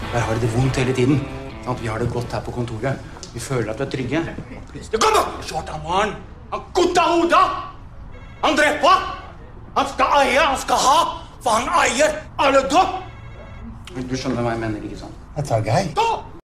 Der har de det vondt hele tiden. Sant? Vi har det godt her på kontoret. Vi føler at vi er trygge. Det kommer! Svartamaren! Han kutta hodet! Han dreper! Han skal eie, han skal ha! For han eier alle død! Du skjønner hva jeg mener, ikke sant? That's our guy. Gå!